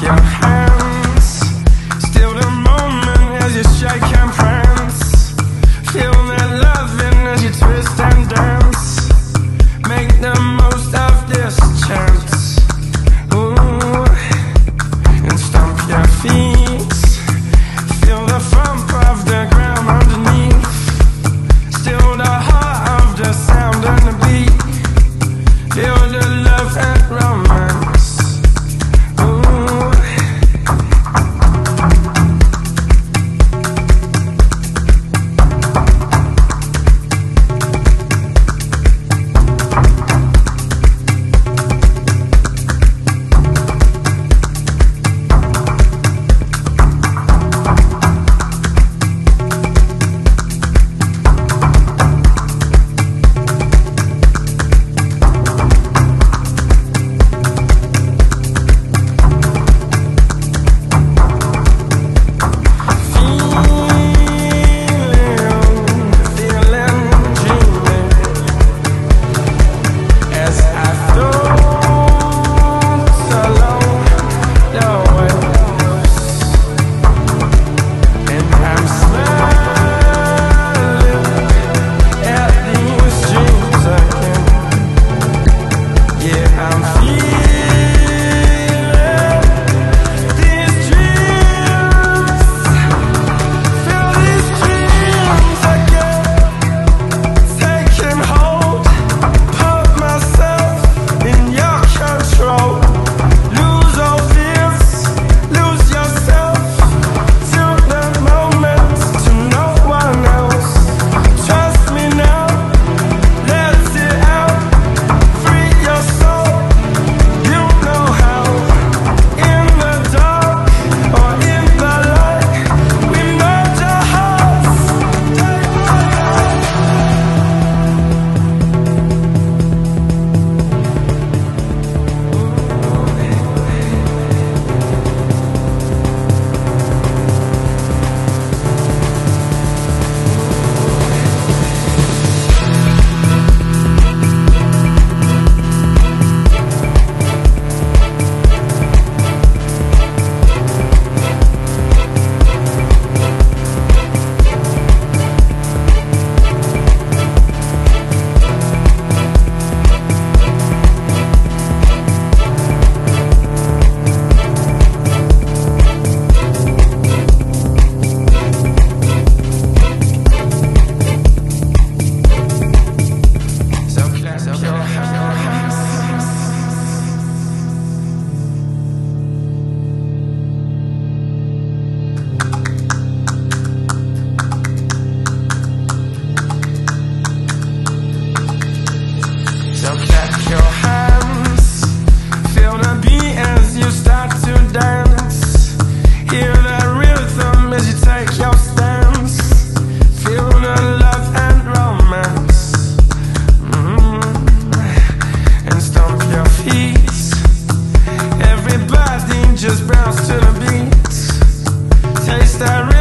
your hands. Still the moment as you shake and prance. Feel that loving as you twist and dance. Make the most of this chance. Ooh, and stomp your feet. Feel the thump of the ground underneath. Still the heart of the sound and the beat. Feel the love and romance. So clap your hands, feel the beat as you start to dance. Hear the rhythm as you take your stance. Feel the love and romance. And stomp your feet. Everybody just bounce to the beat. Taste that rhythm.